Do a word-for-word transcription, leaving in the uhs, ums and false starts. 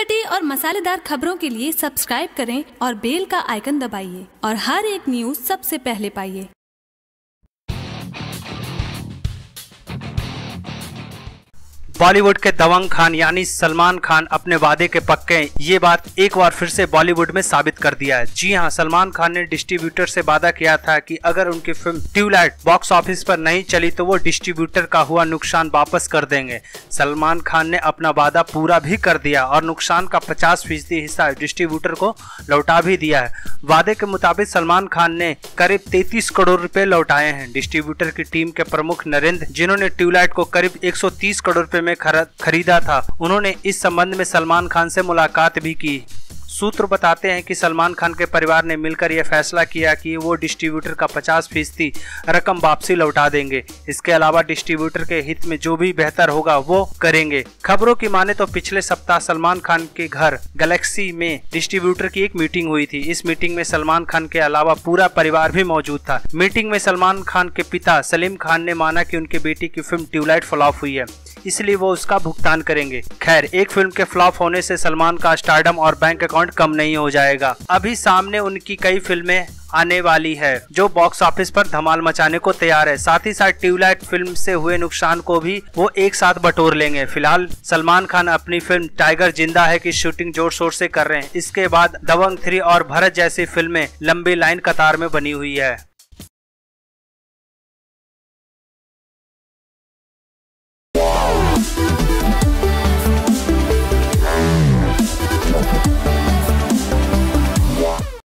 चटपटी और मसालेदार खबरों के लिए सब्सक्राइब करें और बेल का आइकन दबाइए और हर एक न्यूज सबसे पहले पाइए। बॉलीवुड के दबंग खान यानी सलमान खान अपने वादे के पक्के हैं। ये बात एक बार फिर से बॉलीवुड में साबित कर दिया है। जी हां, सलमान खान ने डिस्ट्रीब्यूटर से वादा किया था कि अगर उनकी फिल्म ट्यूबलाइट बॉक्स ऑफिस पर नहीं चली तो वो डिस्ट्रीब्यूटर का हुआ नुकसान वापस कर देंगे। सलमान खान ने अपना वादा पूरा भी कर दिया और नुकसान का पचास फीसदी हिस्सा डिस्ट्रीब्यूटर को लौटा भी दिया है। वादे के मुताबिक सलमान खान ने करीब तैंतीस करोड़ रुपए लौटाए हैं। डिस्ट्रीब्यूटर की टीम के प्रमुख नरेंद्र, जिन्होंने ट्यूबलाइट को करीब एक सौ तीस करोड़ रुपए में खरीदा था, उन्होंने इस संबंध में सलमान खान से मुलाकात भी की। सूत्र बताते हैं कि सलमान खान के परिवार ने मिलकर यह फैसला किया कि वो डिस्ट्रीब्यूटर का पचास फीसदी रकम वापसी लौटा देंगे। इसके अलावा डिस्ट्रीब्यूटर के हित में जो भी बेहतर होगा वो करेंगे। खबरों की माने तो पिछले सप्ताह सलमान खान के घर गैलेक्सी में डिस्ट्रीब्यूटर की एक मीटिंग हुई थी। इस मीटिंग में सलमान खान के अलावा पूरा परिवार भी मौजूद था। मीटिंग में सलमान खान के पिता सलीम खान ने माना कि उनके बेटी की फिल्म ट्यूबलाइट फ्लॉप हुई है, इसलिए वो उसका भुगतान करेंगे। खैर, एक फिल्म के फ्लॉप होने से सलमान का स्टारडम और बैंक अकाउंट कम नहीं हो जाएगा। अभी सामने उनकी कई फिल्में आने वाली है जो बॉक्स ऑफिस पर धमाल मचाने को तैयार है। साथ ही साथ ट्यूबलाइट फिल्म से हुए नुकसान को भी वो एक साथ बटोर लेंगे। फिलहाल सलमान खान अपनी फिल्म टाइगर जिंदा है की शूटिंग जोर शोर से कर रहे हैं। इसके बाद दबंग थ्री और भरत जैसी फिल्में लंबी लाइन कतार में बनी हुई है।